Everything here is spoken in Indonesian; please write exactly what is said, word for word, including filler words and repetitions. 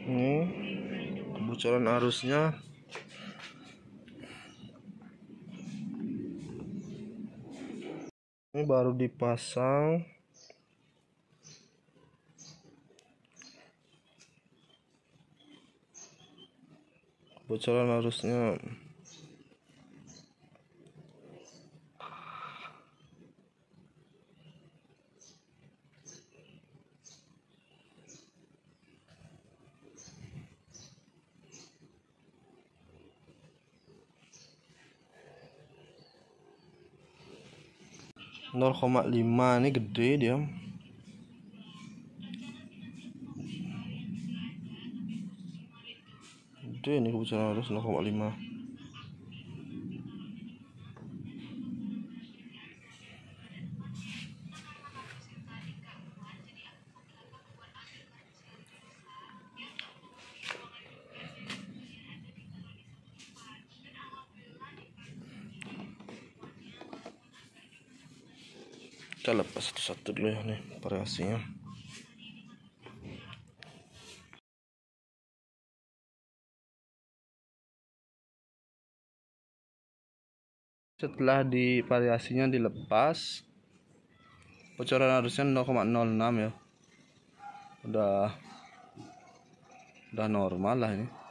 Ini kebocoran arusnya. Ini baru dipasang. Kebocoran arusnya. nol koma lima, ini gede dia. Gede ini kebocoran arus nol koma lima. Kita lepas satu-satu dulu ya nih variasinya. Setelah di variasinya dilepas, bocoran arusnya nol koma nol enam ya. Udah udah normal lah ini.